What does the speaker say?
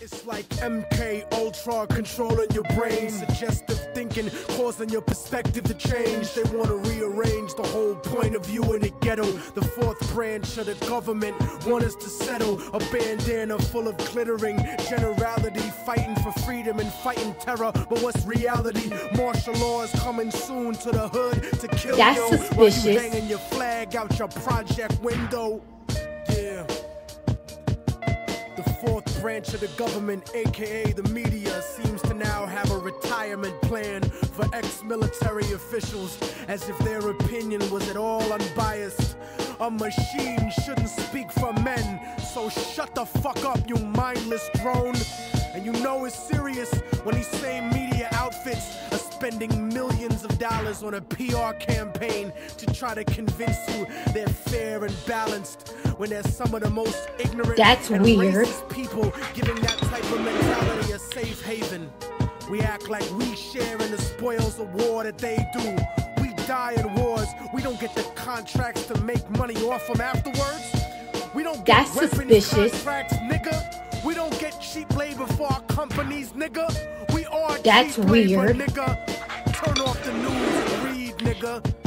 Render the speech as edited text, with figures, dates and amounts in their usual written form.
It's like MK Ultra controlling your brain, suggestive thinking causing your perspective to change. They want to rearrange the whole point of view in the ghetto. The fourth branch of the government want us to settle. A bandana full of glittering generality, fighting for freedom and fighting terror. But what's reality? Martial law is coming soon to the hood to kill That's you. suspicious. While you hanging your flag out your project window. Yeah. The fourth branch of the government, aka the media, seems to now have a retirement plan for ex-military officials, as if their opinion was at all unbiased. A machine shouldn't speak for men, so shut the fuck up, you mindless drone. And you know it's serious when these same media outfits are spending millions of dollars on a PR campaign to try to convince you they're fair and balanced, when they're some of the most ignorant and weird. racist people giving that type of mentality a safe haven. We act like we share in the spoils of war that they do. We die in wars. We don't get the contracts to make money off them afterwards. We don't get That's weapons suspicious. contracts, nigga. We don't get cheap labor for our companies, nigga. We are That's cheap labor, weird. nigga. Turn off the news and read, nigga.